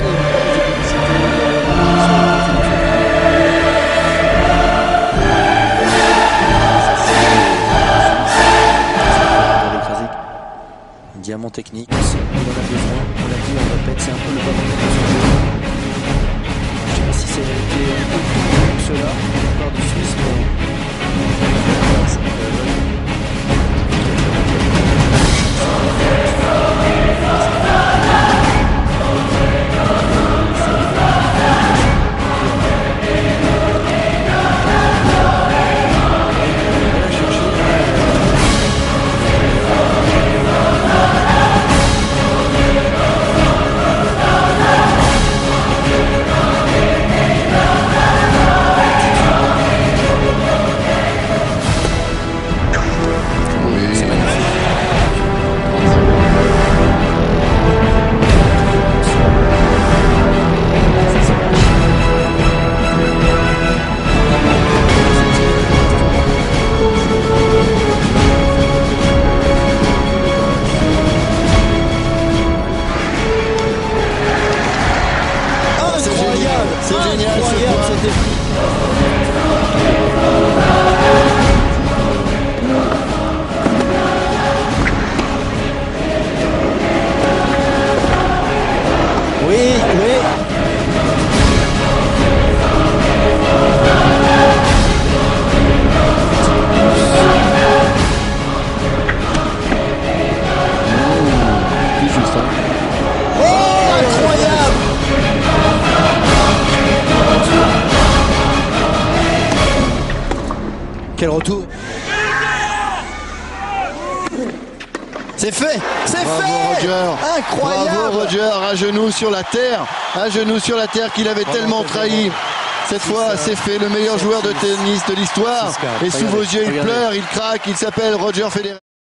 Diamant technique, on en a besoin, on l'a dit, on répète, c'est un peu le ballon de son jeu. Je ne sais pas si c'est comme cela, encore de Suisse, mais c'est génial ce oui, oui. Oh, incroyable! Quel retour! C'est fait! C'est fait! Roger. Incroyable! Bravo Roger, à genoux sur la terre qu'il avait tellement trahi. Cette fois, c'est fait, le meilleur joueur de tennis de l'histoire. Et sous vos yeux, il pleure, il craque, il s'appelle Roger Federer.